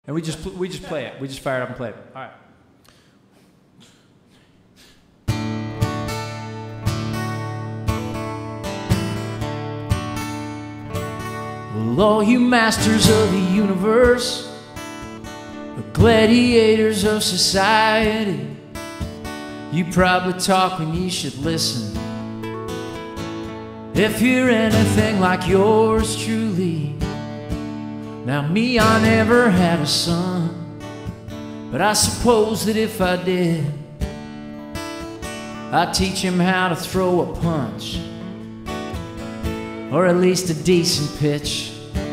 And we just play it. We just fire it up and play it. All right. Well, all you masters of the universe, the gladiators of society, you probably talk when you should listen. If you're anything like yours truly. Now me, I never had a son, but I suppose that if I did, I'd teach him how to throw a punch, or at least a decent pitch.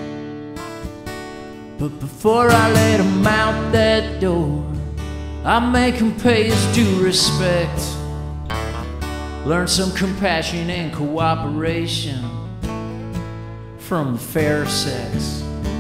But before I let him out that door, I make him pay his due respect, learn some compassion and cooperation from the fair sex.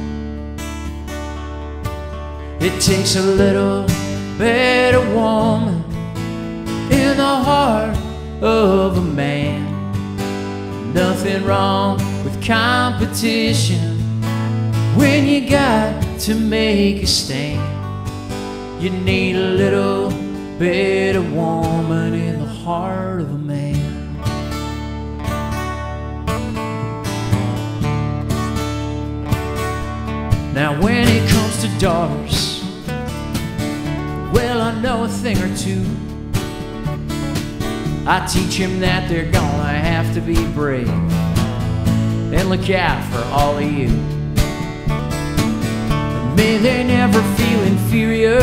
It takes a little bit of woman in the heart of a man. Nothing wrong with competition when you got to make a stand. You need a little bit of woman in the heart of a man. Now when it comes to daughters, well, I know a thing or two. I teach him that they're gonna have to be brave and look out for all of you. And may they never feel inferior,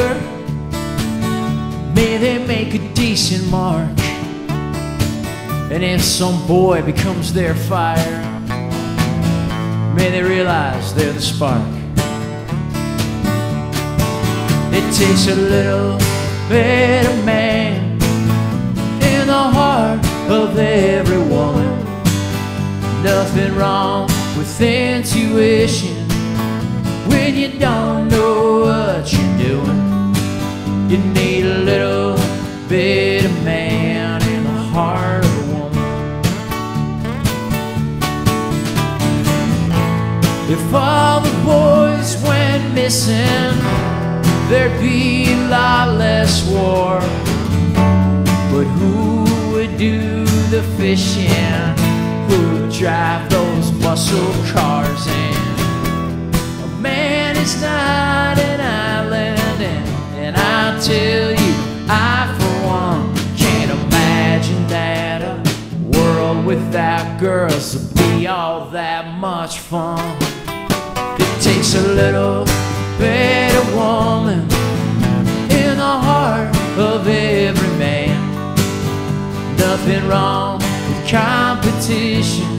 may they make a decent mark. And if some boy becomes their fire, may they realize they're the spark. It takes a little bit of man in the heart of every woman. Nothing wrong with intuition when you don't know what you're doing. You need a little bit of man in the heart of a woman. If all the boys went missing, there'd be a lot less war. But who would do the fishing? Who would drive those muscle cars in? A man is not an island, and I tell you, I for one can't imagine that a world without girls would be all that much fun. It takes a little bit of woman in the heart of every man. Nothing wrong with competition